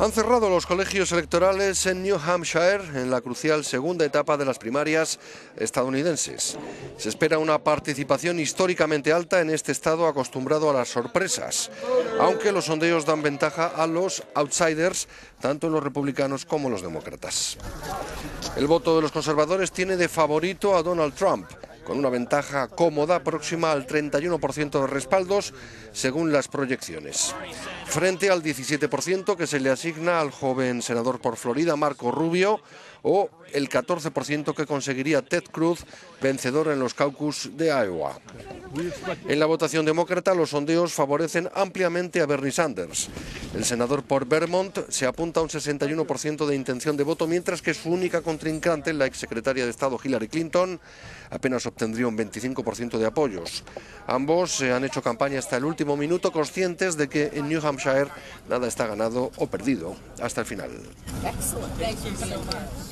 Han cerrado los colegios electorales en New Hampshire en la crucial segunda etapa de las primarias estadounidenses. Se espera una participación históricamente alta en este estado acostumbrado a las sorpresas, aunque los sondeos dan ventaja a los outsiders, tanto en los republicanos como en los demócratas. El voto de los conservadores tiene de favorito a Donald Trump, con una ventaja cómoda próxima al 31% de respaldos, según las proyecciones, frente al 17% que se le asigna al joven senador por Florida, Marco Rubio, o el 14% que conseguiría Ted Cruz, vencedor en los caucus de Iowa. En la votación demócrata, los sondeos favorecen ampliamente a Bernie Sanders. El senador por Vermont se apunta a un 61% de intención de voto, mientras que su única contrincante, la exsecretaria de Estado Hillary Clinton, apenas obtendría un 25% de apoyos. Ambos se han hecho campaña hasta el último minuto, conscientes de que en New Hampshire nada está ganado o perdido hasta el final.